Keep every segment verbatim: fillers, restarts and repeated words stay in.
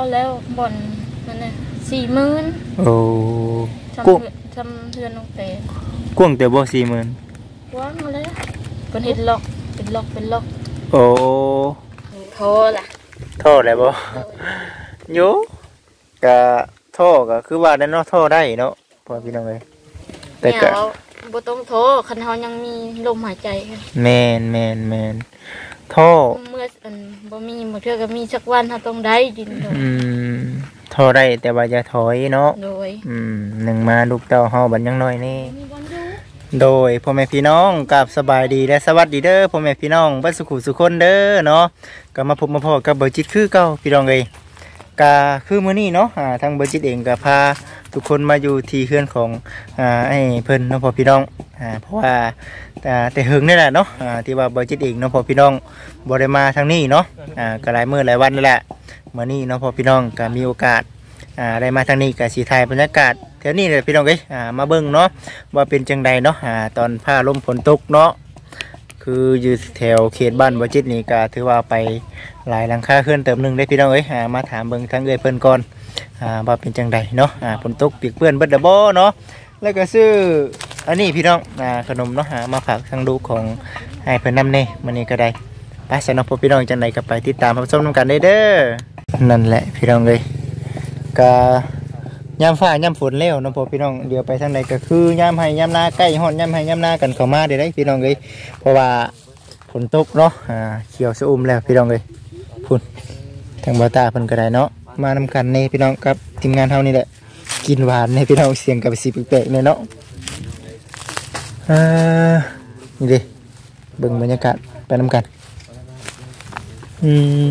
แล้วบ่อนนั่นน่ะสี่หมื่นโอ้กุ้งทำเพื่อนน้องเต๋กุ้งแต่บ่สี่หมื่นกว้างมาเลยเป็นเห็ดล็อกเป็นล็อกเป็นล็อกโอ้โท่ล่ะโท่อะไรบ่โยกะโท่ก็คือว่าได้เนาะโท่ได้เนาะพอพี่น้องเลยแต่ก็บ่ต้องโท่คันเฮายังมีลมหายใจแม่นแม่นแม่นโท่เมื่ออันบ่มีบ่เทื่อก็มีสักวันเฮาต้องได้ดินอืมโท่ได้แต่ว่าอย่าถอยเนาะโดยอืมหนึ่งมาลูกเต้าเฮาบัดยังน้อยนี่โดยพ่อแม่พี่น้องกับสบายดีและสวัสดีเด้อพ่อแม่พี่น้องเบิดสุขุสุคนเด้อเนาะก็มาพบมาพบกับเบอร์จิตคือเก่าพี่น้องเอ้ยก็คือมื้อนี้เนาะอ่าทางเบอร์จิตเองก็พาทุกคนมาอยู่ที่เฮือนของอ่าไอ้เพิ่นเนาะพ่อพี่น้องอ่าเพราะว่าแต่แต่หึงนี่แหละเนาะอ่าที่ว่าเบอร์จิตเองเนาะพ่อพี่น้องบ่ได้มาทางนี้เนาะอ่าก็หลายมื้อหลายวันนั่นแหละมื้อนี้เนาะพ่อพี่น้องก็มีโอกาสอ่าได้มาทางนี้ก็สิถ่ายบรรยากาศแถวนี้เลยพี่น้องเอ้ยอ่ามาเบิ่งเนาะว่าเป็นจังใดเนาะอ่าตอนผ้าลมฝนตกเนาะคืออยู่แถวเขตบ้านบ่จิตนี่ก็ถือว่าไปหลายหลังคาเฮือนเติมนึงได้พี่น้องเอ้ยอ่ามาถามเบิ่งทางเอ้ยเพิ่นก่อนอ่าว่าเป็นจังใดเนาะอ่าฝนตกเปียกเปื้อนเบิดดะบ่เนาะแล้วก็ซื้ออันนี้พี่น้องอ่าขนมเนาะอ่ามาฝากทางลูกของให้เพิ่นนำแน่มื้อนี้ก็ได้ไปซะเนาะพ่อพี่น้องจังใดก็ไปติดตามรับชมนำกันได้เด้อนั่นแหละพี่น้องเอ้ยก็ยามฟ้ายามฝนแล้วเนาะพ่อพี่น้องเดี๋ยวไปทางไหนก็คือยามให้ยามนาใกล้ฮอดยามให้ยามนากันเข้ามาได้ได้พี่น้องเอ้ยเพราะว่าฝนตกเนาะอ่าเขียวสะอุ่มแล้วพี่น้องเอ้ยพุ่นทางบ่ตาเพิ่นก็ได้เนาะมานำกันนี่พี่น้องกับทีมงานเฮานี่แหละกินหวานนี่พี่น้องเสียงกับสิแปลกๆเนี่ยเนาะอ่านี่ดิเบิ่งบรรยากาศไปนำกันอืม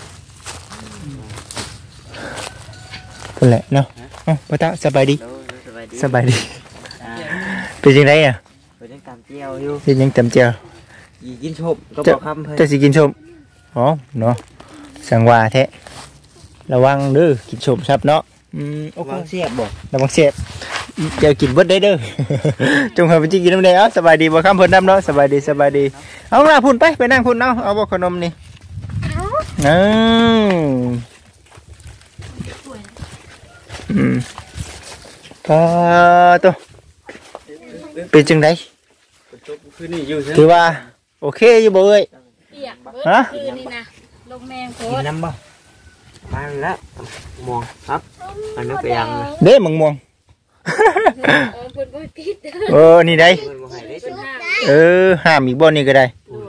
พุ่นแหละเนาะอ๋อพ่อตาสบายดีสบายดีเป็นยังไงอ่ะเป็นยังตำเจียวอยู่เป็นยังตำเจียวยีกินชมก็บอกคำเพื่อนจะสิกินชมอ๋อเนาะสังวาแท้ระวังเด้อกินชมครับเนาะอืมโอ้โหเสียบบอกระวังเสียบเดี๋ยวกินเบิดได้เด้อจงหาเป็นจีกินน้ำแดงเอาสบายดีบ่คำเพิ่นน้ำเนาะสบายดีสบายดีเอาหน้าพุ่นไปไปนั่งพุ่นเอาเอาบ่ขนมนี่อืมอืมก็ตัวเป็นจังไดถือว่าโอเคอยู่บ่เอ้ยฮะคือนี่นะลงแมงโคตรน้ำบ่มาแล้วมองครับอันนี้ไปยังเด้มังม่วงเออนี่ได้เออห้ามอีกบ่นี่ก็ได้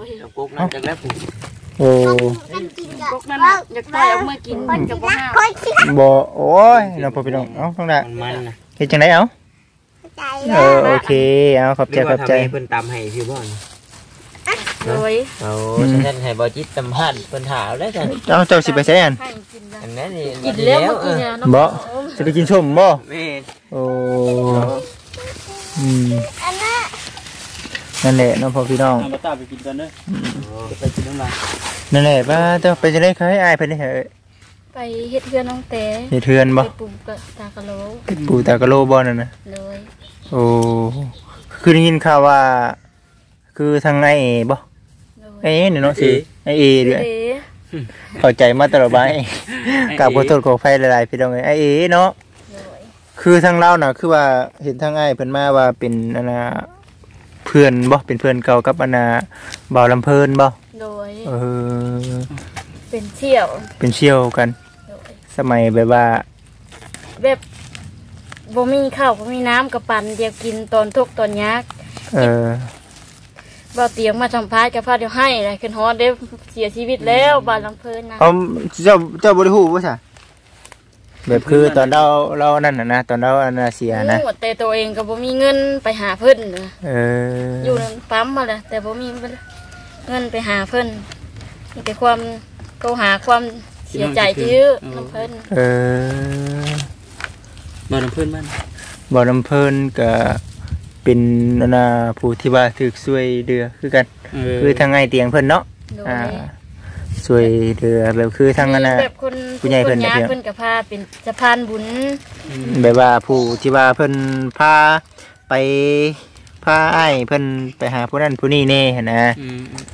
โอ้พวกนั้นอยากได้เอามากินมันกับบ่ห้าบ่โอ้ยน้องพ่อพี่น้องเอ้าต้องได้เฮ็ดจังได๋เอ้าเออโอเคเอาขอบใจขอบใจเพิ่นตำให้พี่บ่โอ้ยเอาฉันให้บ่จิตตำหั่นเพิ่นถามแล้วจ้ะเอ้าเจ้าสิไปใช้อันอันนั้นนี่กินแล้วกินเนี่ยบ่สิไปกินส้มบ่แม่โอ้อืมนั่นแหละน้องพ่อพี่น้องมาตาไปกินกันเด้อจะไปกินน้ำลายนั่นแหละว่าเจ้าไปจะได้เคยอายเพิ่นได้เหรอไปเฮ็ดเฮือนน้องเต๋เฮ็ดเฮือนบ่ไปปลูกตากะโลปลูกตากะโลบ่นั่นน่ะเลยโอ้คือได้ยินข่าวว่าคือทางไอ้บ่ไอ้เนี่ยเนาะสิไอ้เอเด้อเข้าใจมาตลอดไปกับขอโทษขออภัยหลายๆพี่น้องไอ้เอเนาะคือทางเราน่ะคือว่าเห็นทางไอ้เพิ่นมาว่าเป็นอันน่ะเพื่อนบ่เป็นเพื่อนเก่ากับอันน่ะบ่าวลำเพิ่นบ่โดยเออเป็นเชี่ยวเป็นเชี่ยวกันสมัยแบบว่าแบบบ่มีข้าวบ่มีน้ำกับปั่นเดียวกินตอนทุกตอนยากเออบ่เตียงมาสัมภาษณ์กับพาเดี๋ยวให้เลยขึ้นฮอดได้เสียชีวิตแล้วบ้านลำเพิ่นนะอ๋อเจ้าเจ้าบ่ได้ฮู้บ่ซะแบบคือตอนเราเรานั่นน่ะนะตอนเราอันน่ะเสียนะแต่ตัวเองก็บ่มีเงินไปหาเพิ่นเอออยู่ในปั๊มมาแหละแต่บ่มีเงินไปหาเพิ่นมีแต่ความเขาหาความเสียใจที่ลำเพิ่นเออบ่ลำเพิ่นบ้านบ่ลำเพิ่นก็เป็นอันน่ะผู้ที่ว่าถูกช่วยเดือคือกันคือทางไงเตียงเพิ่นเนาะอ่าช่วยเดือแบบคือทางอันน่ะผู้ใหญ่เพิ่นเนี่ยเพิ่นก็พาเป็นสะพานบุญแบบว่าผู้ที่ว่าเพิ่นพาไปพาอ้ายเพิ่นไปหาผู้นั้นผู้นี้แน่หั่นนะ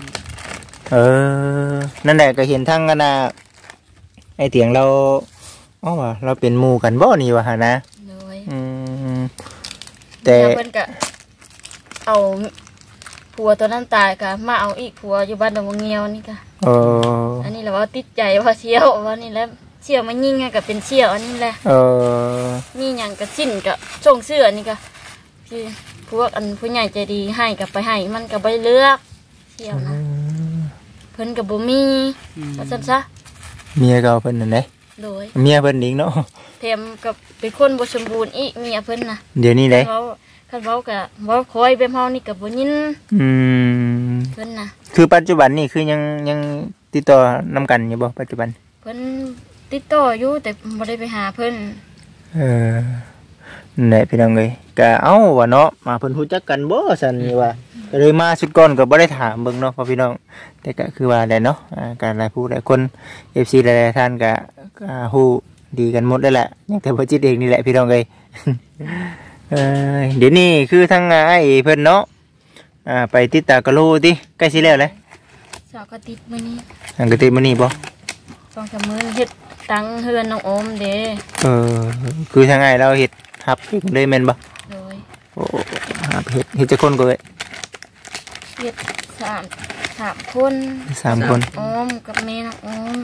เออนั่นแหละก็เห็นทางอันน่ะไอ้เตียงเราอ๋อว่าเราเป็นหมู่กันบ่นี่ว่าหั่นนะโดยอืมแต่เพิ่นก็เอาผัวตัวนั้นตายก็มาเอาอีกผัวอยู่บ้านดงเงียวนี่ก็เอออันนี้แหละว่าติดใจว่าเชี่ยวว่านี่แหละเชี่ยวมันยิ่งไงก็เป็นเชี่ยวอันนี้แหละเออมีหยังก็สิ้นก็ส่งเสื้อนี่ก็พี่พวกอันผู้ใหญ่ใจดีให้ก็ไปให้มันก็บ่เลือกเชี่ยวนะเพิ่นก็บ่มีว่าซั่นซะเมียเก่าเพิ่นนั่นเด้โดยเมียเพิ่นอีกเนาะแถมกับเป็นคนบ่สมบูรณ์อีกเมียเพิ่นน่ะเดี๋ยวนี้เด้เขาคันเว้าก็เว้าคอยแบบเฮานี่ก็บ่ยินอืมเพิ่นน่ะคือปัจจุบันนี่คือยังยังติดต่อนำกันอยู่บ่ปัจจุบันเพิ่นติดต่ออยู่แต่บ่ได้ไปหาเพิ่นเออนั่นแหละพี่น้องเอ้ยก็เอ้าว่าเนาะมาเพิ่นรู้จักกันบ่ซั่นนี่ว่าก็เลยมาสุดก่อนก็บ่ได้ถามเบิ่งเนาะพ่อพี่น้องแต่ก็คือว่าได้เนาะอ่าก็หลายผู้หลายคน เอฟ ซี หลายๆท่านก็ก็ฮู้ดีกันหมดแล้วแหละยังแต่บ่จิตเองนี่แหละพี่น้องเอ้ย เออเดี๋ยวนี้คือทางอ้ายเพิ่นเนาะอ่าไปติดตากะโลติใกล้สิแล้วแหละสาวก็ติดมื้อนี้อันก็ติดมื้อนี้บ่ต้องจำมื้อเฮ็ดตังเฮือนน้องโอมเด้เออคือทางอ้ายเราเฮ็ดรับเองเลยแม่นบ่โดยโอ้รับเฮ็ดเฮ็ดจักคนก็เอ้ยเฮ็ดสามสามคนสามคนโอมกับแม่น้องโอม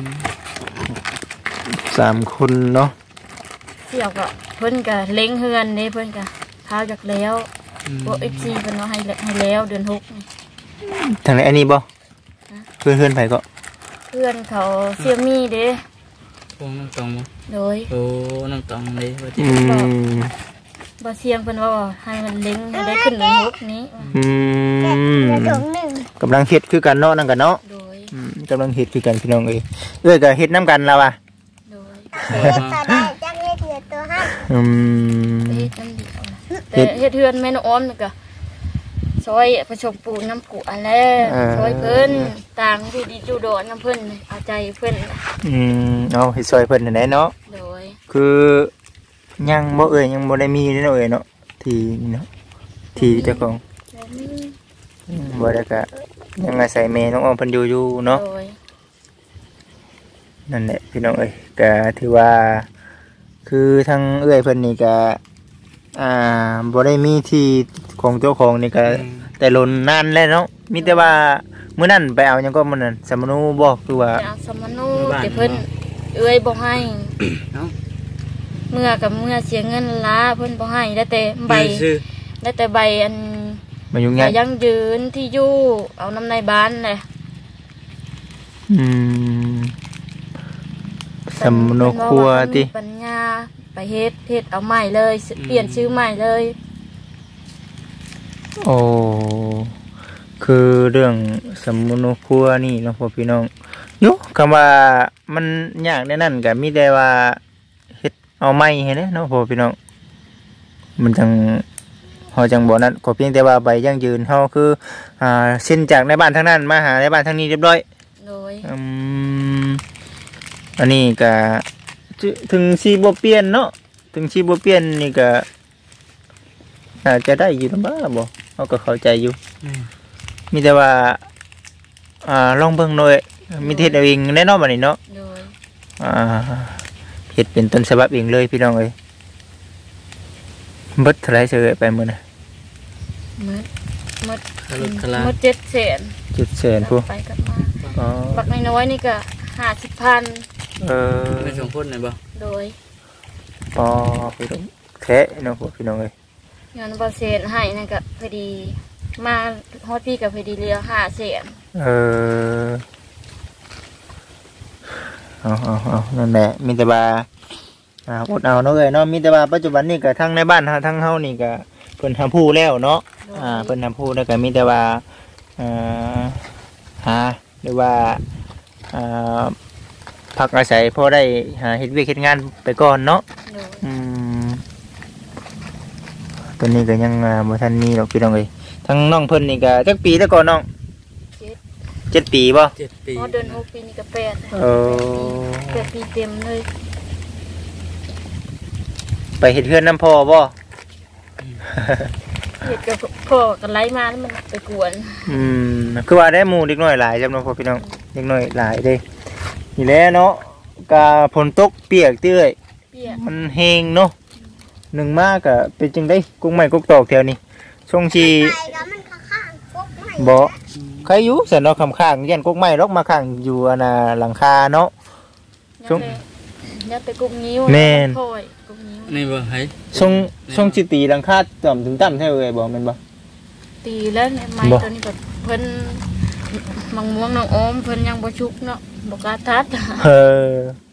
สามคนเนาะเสี่ยวก็เพิ่นก็เล็งเฮือนเด้เพิ่นก็พาจากแล้วพวก เอฟ ซี เพิ่นว่าให้แล้วให้แล้วเดือนหกนี่ทางไหนอันนี้บ่เพื่อนเพื่อนไผก็เพื่อนเขาเสี่ยมี่เด้พวกน้องตองบ่โดยโอ้น้องตองเลยว่าอืที่มบ่เสี่ยงเพิ่นว่าให้มันเล็งให้ได้ขึ้นเดือนหกนี้อืมกำลังเฮ็ดคือกันเนาะนั่นกันเนาะโดยอืมกำลังเฮ็ดคือกันพี่น้องเอ้ยเอ้ยก็เฮ็ดน้ำกันแล้วอ่ะโดยอืมเฮ็ดนั่นเดียวนะแต่เฮ็ดเฮือนแม่น้องโอมนี่ก็ซอยประชมปูน้ำกุอันแล้วซอยเพิ่นต่างที่ดีจูโดนน้ำเพิ่นเอาใจเพิ่นอืมเอาเฮ็ดซอยเพิ่นนั่นแหละเนาะโดยคือยังบ่เอ้ยยังบ่ได้มีเนาะเอ้ยเนาะที่นี่เนาะที่เจ้าของแล้วมีอืมบ่ได้ก็ยังอาศัยแม่น้องอ้อมเพิ่นอยู่อยู่เนาะโดยนั่นแหละพี่น้องเอ้ยก็ถือว่าคือทางเอ้ยเพิ่นนี่ก็อ่าบ่ได้มีที่ของเจ้าของนี่ก็แต่ลนนานแล้วเนาะมีแต่ว่ามื้อนั้นไปเอาหยังก็มื้อนั้นสมนูบ่คือว่าจะเอาสมนุแต่เพิ่นเอื้อยบ่ให้เอ้าเมื่อกับเมื่อเสียเงินล้าเพิ่นบ่ให้ได้แต่ใบชื่อได้แต่ใบอันมายุ่งใบยากยังยืนที่อยู่เอาน้ำในบ้านเลยอืมสมนูครัวติปัญญาไปเฮ็ดเฮ็ดเอาใหม่เลยเปลี่ยนชื่อใหม่เลยโอ้คือเรื่องสมนูครัวนี่เนาะพ่อพี่น้องยุคำว่ามันยากในนั้นก็มีแต่ว่าเฮ็ดเอาไม้ให้เด้เนาะพ่อพี่น้องมันจังเฮาจังบ่นั้นก็เพียงแต่ว่าใบยั่งยืนเฮาคืออ่าเส้นจากในบ้านทางนั้นมาหาในบ้านทางนี้เรียบร้อยโดยอืมอันนี้ก็ถึถึงสิบ่เปลี่ยนเนาะถึงสิบ่เปลี่ยนนี่ก็อาจจะได้อยู่นำบ่บ่เฮาก็เข้าใจอยู่ มีแต่ว่าอ่าลองเบิ่งหน่อยมีเฮ็ดเอาเองแน่นอนบัดนี้เนาะโดยอ่าเฮ็ดเป็นต้นฉบับเองเลยพี่น้องเอ้ยเบิดเท่าไหร่เสิเอ่ยไปมื้อน่ะมืดมืดคลุกคลามืดเจ็ดแสนเจ็ดแสนพุ่นไปกลับมาอ๋อบักน้อยๆนี่ก็ห้าสิบพันเออไม่สมพูดหน่อยบ่โดยอ๋อพี่น้องแท้เนาะพวกพี่น้องเอ้ยเงินบอเซนให้นั่นก็พอดี มาฮอดพี่กับพอดีเรือห้าแสนเออเอาเอาเอานั่นแหละมีแต่ว่าอ่าอดเอาเนาะเอ้ยเนาะมีแต่ว่าปัจจุบันนี่ก็ทั้งในบ้านทั้งเฮานี่ก็เพิ่นทำผู้แล้วเนาะอ่าเพิ่นทำผู้แล้วก็มีแต่ว่าอ่าหาหรือว่าอ่าพักอาศัยพอได้หาเฮ็ดเวียกเฮ็ดงานไปก่อนเนาะโดยอืมตอนนี้ก็ยังอ่าบ่ทันมีดอกพี่น้องเอ้ยทั้งน้องเพิ่นนี่ก็จักปีแล้วก่อนน้องเจ็ดเจ็ดปีบ่เจ็ดปีพอเดินหกปีนี่ก็แปดเออแปดปีเต็มเลยไปเฮ็ดเฮือนน้ำพ่อบ่เหตุกับพ่อกันไล่มาแล้วมันไปกวนอืมคือว่าได้หมู่เด็กน้อยหลายจำนวนพ่อพี่น้องเด็กน้อยหลายเด้นี่แหละเนาะกาฝนตกเปียกเตื้อยเปียกมันแห้งเนาะหนึ่งมากก็เป็นจังได้กุ้งไม้กุ้งตอกแถวนี้ช่วงชีไปก็มันข้างๆพวกไม่บ่ใครอยู่สันเราะคำข้างยันกุ้งไม้ลอกมาข้างอยู่อันน่ะหลังคาเนาะยัดไปยัดไปกุ้งนิ้วแม่นโอยกุ้งนิ้วนี่บ่ให้ช่วงช่วงสิตีหลังคาต่ำถึงต่ำเท่าเอ้ยบ่แม่นบ่ตีแล้วเนี่ยไม้บ่ตัวนี้ก็เพิ่นมังม่วงน้องอมเพิ่นยังบ่ชุกเนาะบ่กล้าทัดเออ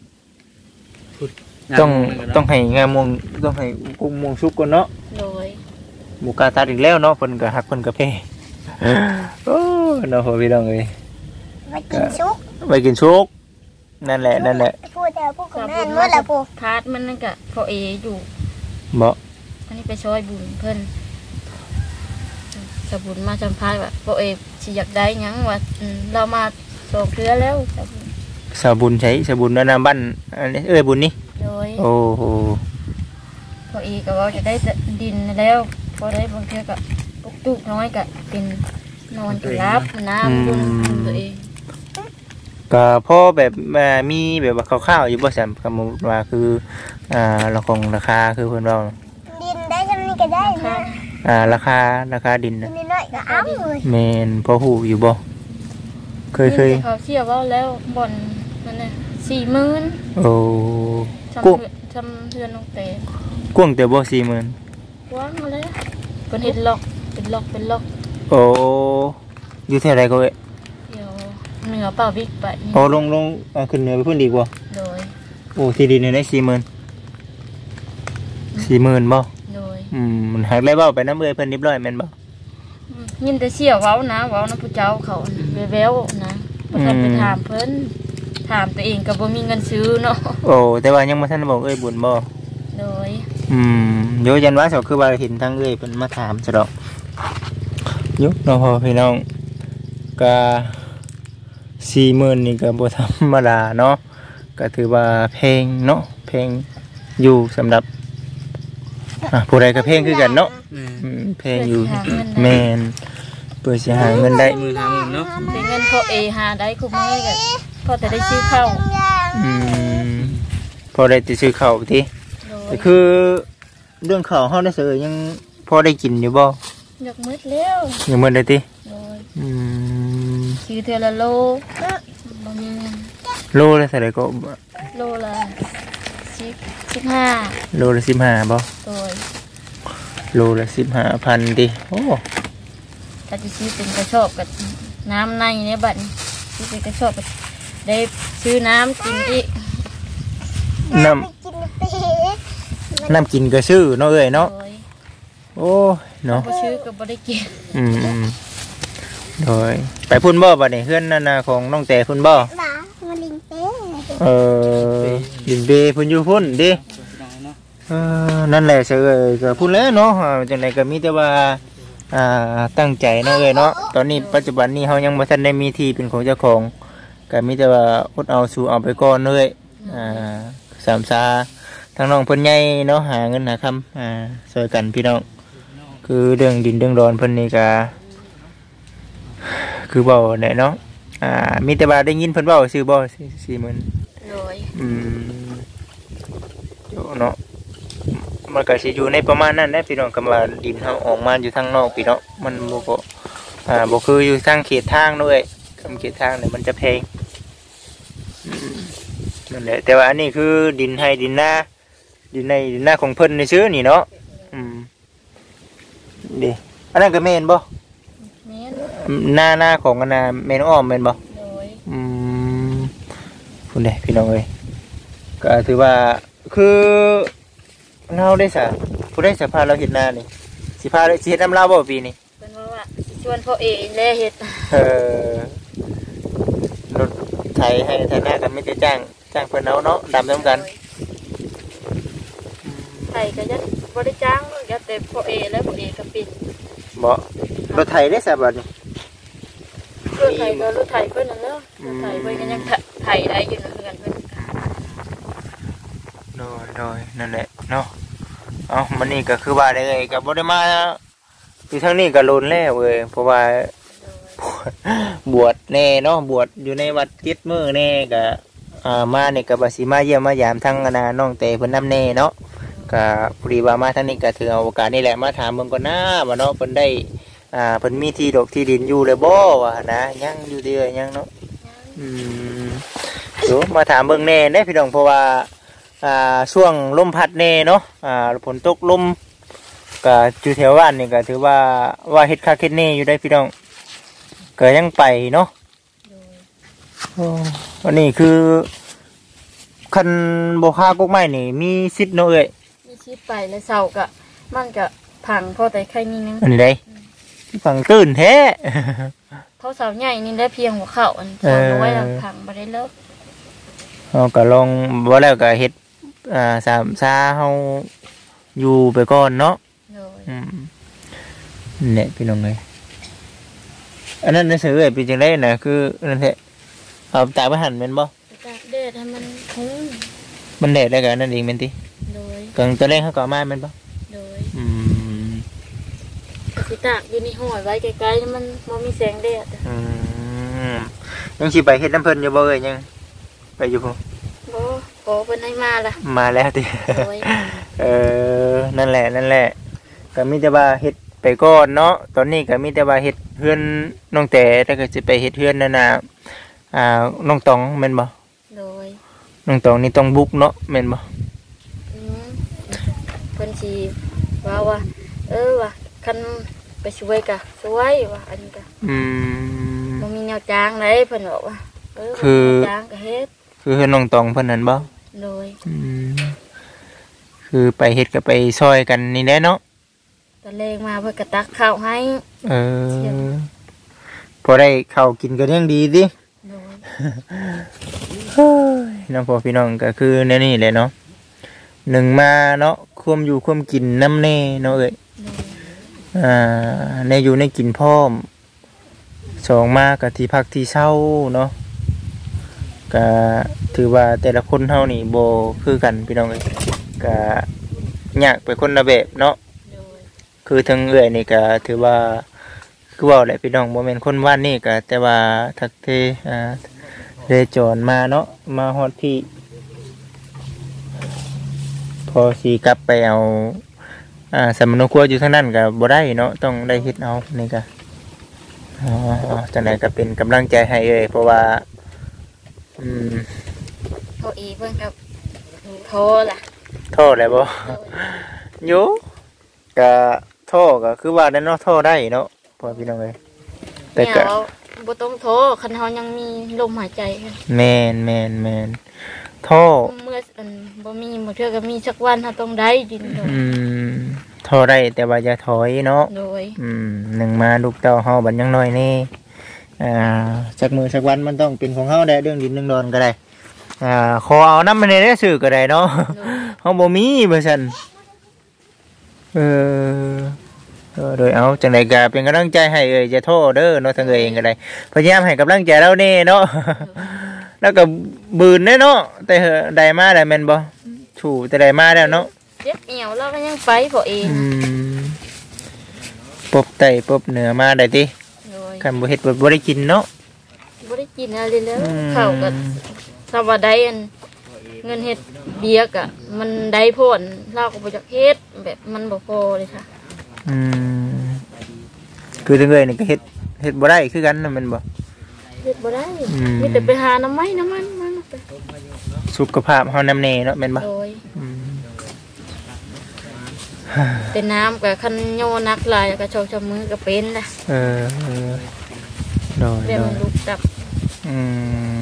ต้องต้องให้งามวงต้องให้กุ้งมวงสุกก่อนเนาะโดยหมูกาตัดอีกแล้วเนาะเพิ่นก็ฮักเพิ่นก็เพ่โอ้เนาะพ่อพี่น้องเอ้ยไปกินซุกไปกินสุกนั่นแหละนั่นแหละพูดแต่พูดกับแม่เมื่อไหร่พูดทาดมันนั่นก็พอเออยู่บ่อันนี้ไปช่วยบุญเพิ่นสบุญมาจำพายว่าพอเอสิอยากได้หยังว่าอืมเรามาสองเทื่อแล้วสบุญสาบุญใช้สาบุญนั่นน่ะบ้านอันนี้เอ้ยบุญนี่โดยโอ้โหพอเอก็ว่าจะได้ดินแล้วพอได้บางเทื่อก็ปุกตุกน้อยก็เป็นนอนก็รับน้ำบุญตัวเองก็พอแบบอ่ามีแบบว่าคร่าวๆอยู่บ่แซมคำว่าคืออ่าราคงราคาคือเพิ่นเว้าดินได้จำนี้ก็ได้นะอ่าราคาราคาดินดิน่ะนน้อยๆก็เอาเลยแม่นพอฮู้อยู่บ่เคยเคยเขาเชี่ยวว่าแล้วบ่อนนั่นน่ะสี่หมื่นโอ้ทำกุ้งเพื่อนทำเพื่อนน้องเต๋กว้างแต่บ่สี่หมื่นว่างมาแล้วเป็นเห็ดล็อกเป็นล็อกเป็นล็อกโอ้อยู่แถวใดก็เอ้ยเดี๋ยวเหนือเปล่าบิ๊กไปนี่โอ้ลงลงอ่าขึ้นเหนือไปพุ่นดีกว่าโดยโอ้ที่ดินนี่ได้สี่หมื่นสี่หมื่นบ่โดยอืมมันหักได้เบ้าไปน้ำเอ้ยเพิ่นเรียบร้อยแม่นบ่ยินแต่เชี่ยวเว้านะเว้านะผู้เจ้าเขาน่ะแววๆนะบ่ทันไปถามเพิ่นถามตัวเองก็บ่มีเงินซื้อเนาะโอ้แต่ว่ายังบ่ทันได้บอกเอ้ยบุญบ่โดยอืมเดี๋ยวยันว่าเสาคือว่าเห็นทางเอ้ยเพิ่นมาถามซะดอกยุเนาะพ่อพี่น้องก็สี่หมื่นนี่ก็บ่ธรรมดาเนาะก็ถือว่าแพงเนาะแพงอยู่สำหรับอ่ะผู้ใดก็แพงคือกันเนาะอืมแพงอยู่แม่นเพื่อสิหาเงินได้มือทำมือเนาะแต่เงินพอเอหาได้คุมื้อก็พอแต่ได้ซื้อข้าวอืมพอได้จะซื้อข้าวติโดยก็คือเรื่องข้าวเฮาได้เสยยังพอได้กินอยู่บ่อยากมืดแล้วยังมื้อได้ติโดยอืมซื้อเทื่อละโลบ่มีเงินโลละเท่าไหร่ก็โลละสิบสิบห้าโลละสิบห้าบ่โดยโลละสิบห้าพันดิโอ้ถ้าจะซื้อเป็นกระสอบกับน้ำในเนี่ยบัดนี้ซื้อเป็นกระสอบก็ได้ซื้อน้ำกินอีกน้ไปกินปีำน้ำกินก็ซื้อเนาะเอ้ยเนาะโดยโอ้ยเนาะบ่ซื้อก็บ่ได้กินอืมอืมโดยไปพุ่นบ่บัดนี้เพื่อนนั่นน่ะของน้องแต่พุ่นบ่บ้ามาลิงเต้เออดินเบพุ่นอยู่พุ่นดิเออนั่นแหละเสยเอ้ยก็พุ่นแล้วเนาะอ่าจังไดก็มีแต่ว่าอ่าตั้งใจเนาะเอ้ยเนาะตอนนี้ปัจจุบันนี้เฮายังบ่ทันได้มีที่เป็นของเจ้าของก็มีแต่ว่าอดเอาสู่เอาไปก่อนเด้ยอ่าสามซาทางน้องเพิ่นใหญ่เนาะหาเงินหาคำอ่าช่วยกันพี่น้องคือเรื่องดินเรื่องดอนเพิ่นนี่ก็คือเว้าได้เนาะอ่ามีแต่ว่าได้ยินเพิ่นเว้าซื่อบ่สี่หมื่นโดยอืมโยเนาะมันก็สิอยู่ในประมาณนั้นแหละพี่น้องคำว่าดินเฮาออกมาอยู่ทางนอกพี่เนาะมันบ่ก็อ่าบ่คืออยู่ทางเขตทางด้วยคำเขตทางเนี่ยมันจะแพงอืมนั่นแหละแต่ว่าอันนี้คือดินให้ดินหน้าดินในดินหน้าของเพิ่นในซื้อนี่เนาะอืมดิอันนั้นก็แม่นบ่แม่นหน้าหน้าของอันน่ะแม่นอ้อมแม่นบ่โดยอืมคุณเด้พี่น้องเอ้ยก็ถือว่าคือเราได้สะผู้ได้สะพาเราเห็นหน้านี่สิพาสิเฮ็ดน้ำเล่าบ่ปีนี้เพิ่นว่าว่าสิชวนพ่อเอแลเฮ็ดเออรถไถให้ไถหน้ากันไม่ได้จ้างจ้างเพิ่นเอาเนาะดำนํกันไทยก็ยังบ่ได้จ้างยัดแต่พ่อเอแล้วพ่อเอก็ปิดบ่รถไถได้สะบัดนี่รถไทยก็รถไทยเพิ่นนั่นเนาะรถไทยเพิ่นก็ยังไทยได้อยู่นั่นคือกันเพิ่นโดยโดยนั่นแหละเนาะเอ้ามันนี่ก็คือว่าได้เลยก็บ่ได้มาอยู่ทางนี้ก็โลนแล้วเว้ยเพราะว่า บวชแน่เนาะบวชอยู่ในวัดเจ็ดมื้อแน่ก็อ่ามาเนี่ยก็บ่สิมาเยี่ยมมายามทั้งอนาน้องเตเพิ่นนำแน่เนาะก็พอดีว่ามาทางนี้ก็ถือเอาโอกาสนี่แหละมาถามเบิ่งก่อนหน้าว่าเนาะเพิ่นได้อ่าเพิ่นมีที่ดอกที่ดินอยู่เลยบ่ว่านะยังอยู่เด้อยังเนาะอืมเดี๋ยวมาถามเบิ่งแน่เด้พี่น้องเพราะว่าอ่าช่วงลมพัดแน่เนาะอ่าฝนตกลมก็อยู่แถวบ้านนี่ก็ถือว่าว่าเฮ็ดคักเฮ็ดแน่อยู่ได้พี่น้องก็ยังไปเนาะโอ้อันนี้คือคันบ่ค่ากกไม้นี่มีสิทธิ์เนาะเอ้ยมีชีพไปแล้วเสาก็มันก็พังพอแต่ใครนี่นึงอันนี้ได้ฟังตื่นแท้เท่าเสาใหญ่นี่ได้เพียงหัวเข่าอันเสาน้อยพังบ่ได้เลิกเอาก็ลองบ่แล้วก็เฮ็ดอ่าสามซาเฮาอยู่ไปก่อนเนาะอืมเนี่ยพี่น้องเอ้ยอันนั้นหนังสือเอ้ยเป็นจังได๋น่ะคือนั่นแท้เอาตากไปหั่นแม่นบ่ตากแดดให้มันคุ้มมันแดดได้ก็นั่นเองแม่นติโดยกลางตอนแรกเขาก็มาแม่นบ่โดยอืมสิตากอยู่ในห้อยไว้ไกลๆมันบ่มีแสงแดดอืมยังสิไปเฮ็ดน้ำเพิ่นอยู่บ่เอ้ยยังไปอยู่บ่บ่ขอเพิ่นให้มาล่ะมาแล้วติโดยเออนั่นแหละนั่นแหละก็มีแต่ว่าเฮ็ดไปก่อนเนาะตอนนี้ก็มีแต่ว่าเฮ็ดเฮือนน้องแต่แต่ก็สิไปเฮ็ดเฮือนนั่นน่ะอ่าน้องตองแม่นบ่โดยน้องตองนี่ต้องบุกเนาะแม่นบ่อืมเพิ่นสิว่าว่าเออว่าคันไปช่วยก็ช่วยว่าอันนี้ก็อืมบ่มีแนวจ้างเลยเพิ่นบอกว่าเออคือจ้างก็เฮ็ดคือเฮือนน้องตองเพิ่นนั่นบ่โดยอืมคือไปเฮ็ดก็ไปซอยกันนี่แหละเนาะตอนแรกมาเพิ่นก็ตักข้าวให้เออพอได้ข้าวกินก็ยังดีดิน้องพ่อพี่น้องก็คือแนวนี้แหละเนาะหนึ่งมาเนาะความอยู่ความกินน้ำแน่เนาะเอ้ยอ่าในอยู่ในกินพร้อมสองมากับที่พักที่เช่าเนาะก็ถือว่าแต่ละคนเฮานี่โบคือกันพี่น้องเอ้ยก็ยากไปคนละแบบเนาะคือทั้งเอ้ยนี่ก็ถือว่าคือว่าแหละพี่น้องโมเมนต์คนว่านนี่ก็แต่ว่าทักเทอ่าเรจอนมาเนาะมาฮอดพี่พอสีกลับไปเอาอ่าสมนุครัวอยู่ทั้งนั้นก็บ่ได้เนาะต้องได้เฮ็ดเอานี่ก็อ๋อจังได๋ก็เป็นกำลังใจให้เอ้ยเพราะว่าอืมโทรอีเพิ่นก็โทรล่ะโทรแล้วบ่อยู่ก็โทรก็คือว่าได้เนาะโทรได้เนาะพอพี่น้องเอ้ยแต่ก็บ่ต้องโทรคันเฮายังมีลมหายใจแม่นแม่นแม่นโทรเมื่ออันบ่มีบ่เทื่อก็มีสักวันเฮาต้องได้ดินอืมโทรได้แต่ว่าอย่าถอยเนาะโดยอืมหนึ่งมาลูกเต้าเฮาบัดยังน้อยนี่อ่าสักมื้อสักวันมันต้องเป็นของเฮาได้เรื่องดินเรื่องดอนก็ได้อ่าขอเอานำมาได้ซื้อก็ได้เนาะเฮาบ่มีว่าซั่นเออเออโดยเอาจังได๋ก็เป็นกำลังใจให้เอ้ยจะโทษเด้อเนาะทั้งเอ้ยเองก็ได้พยายามให้กำลังใจเราแน่เนาะแล้วก็บืนแน่เนาะแต่ได้มาได้แม่นบ่ถูแต่ได้มาแล้วเนาะเจ็บเอวแล้วก็ยังไปพอเองอืมปบไตปบเหนือมาได้ติคันบ่เฮ็ดบ่ได้กินเนาะบ่ได้กินอะไรแล้วข้าวก็สวัสดีอันเงินเฮ็ดเบียกอ่ะมันได้ผลเราก็บ่อยากเฮ็ดแบบมันบ่พอเลยค่ะอืมคือจังได๋นี่ก็เฮ็ดเฮ็ดบ่ได้คือกันน่ะแม่นบ่เฮ็ดบ่ได้มีแต่ไปหาน้ำไม้น้ำมันมาสุขภาพเฮานำแน่เนาะแม่นบ่โดยเป็นน้ำกับคันโยนักลายกับโชว์ชมือกับเป็นนะเออโดยเรียนลูกจับอืม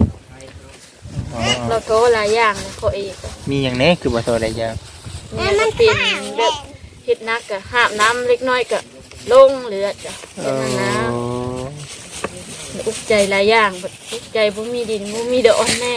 เราโตหลายอย่างเขาเองมีอย่างนี้คือบ่โตหลายอย่างนี่มันเป็นแบบเห็ดนักกับหาบน้ำเล็กน้อยกับลงเหลือจ้ะเป็นน้ำอุกใจหลายอย่างอุกใจบ่มีดินบ่มีดอกแน่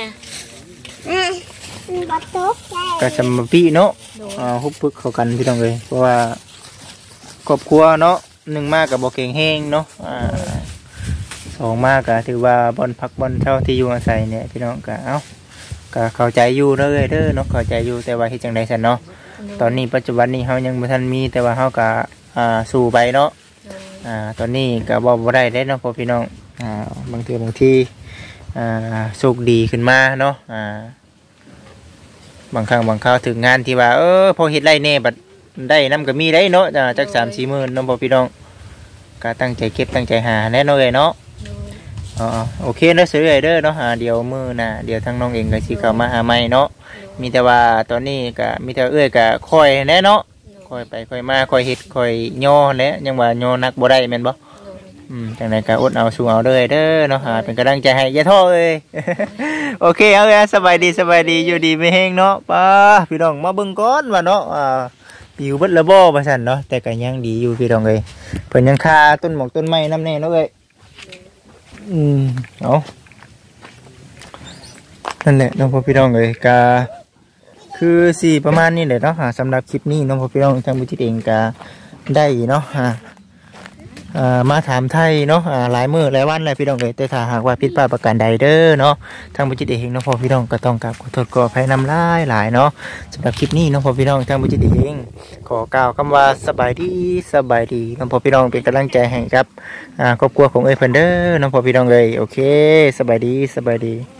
ก็สมปีเนาะอ่าฮุบพึกเข้ากันพี่น้องเลยเพราะว่าครอบครัวเนาะหนึ่งมากกับบ่เก่งแห้งเนาะอ่าสองมากก็ถือว่าบอนพักบอนเช่าที่อยู่อาศัยเนี่ยพี่น้องก็เอ้าก็เข้าใจอยู่เด้อเด้อเนาะเข้าใจอยู่แต่ว่าเฮ็ดจังได๋ซั่นเนาะตอนนี้ปัจจุบันนี้เฮายังบ่ทันมีแต่ว่าเฮาก็อ่าสู้ไปเนาะอ่าตอนนี้ก็บ่บ่ได้เด้เนาะพ่อพี่น้องอ่าบางทีบางทีอ่าสุขดีขึ้นมาเนาะอ่าบางครั้งบางคราวถึงงานที่ว่าเออพอเฮ็ดไรแน่บัดได้นำก็มีได้เนาะจัก สามสี่ หมื่นน้องพ่อพี่น้องก็ตั้งใจเก็บตั้งใจหาแน่นอนเลยเนาะอ๋อโอเคเด้อเสือเด้อเนาะหาเดี๋ยวมื้อหน้าเดี๋ยวทางน้องเองก็สิเข้ามาหาใหม่เนาะมีแต่ว่าตอนนี้ก็มีแต่เอ้ยก็คอยแน่เนาะคอยไปคอยมาคอยเฮ็ดคอยย่อแหละยังว่าย่อนักบ่ได้แม่นบ่อืมจังได๋ก็อดเอาสู้เอาเด้อเด้อเนาะหาเป็นกำลังใจให้อย่าท้อเอ้ย โอเคเอาเอ้ยสบายดีสบายดีอยู่ดีไม่แห้งเนาะป้าพี่น้องมาเบิ่งก่อนว่าเนาะอ่าอยู่เบิดละบ่ว่าซั่นเนาะแต่ก็ยังดีอยู่พี่น้องเอ้ยเพิ่นยังคาต้นหมอกต้นไม้นำแน่เนาะเอ้ยอืมเอานั่นแหละน้องพ่อพี่น้องเอ้ยก็คือสิประมาณนี้แหละเนาะหาสำหรับคลิปนี้น้องพ่อพี่น้องทางบุจิตเองก็ได้เนาะฮะอ่ามาถามไทยเนาะอ่าหลายมื้อหลายวันหลายพี่น้องเอ้ยแต่ถ้าหากว่าผิดพลาดประการใดเด้อเนาะทางบุจิตเองน้องพ่อพี่น้องก็ต้องกราบขอโทษขออภัยนำหลายหลายเนาะสำหรับคลิปนี้น้องพ่อพี่น้องทางบุจิตเองขอกล่าวคำว่าสบายดีสบายดีน้องพ่อพี่น้องเป็นกำลังใจให้ครับอ่าครอบครัวของเอ้ยเพิ่นเด้อน้องพ่อพี่น้องเอ้ยโอเคสบายดีสบายดี